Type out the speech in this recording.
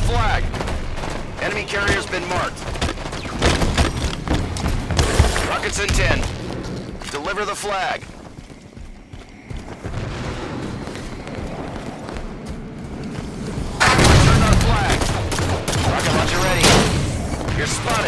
flag. Enemy carrier's been marked. Rockets in 10. Deliver the flag. Turn on flag. Rocket launcher ready. You're spotted.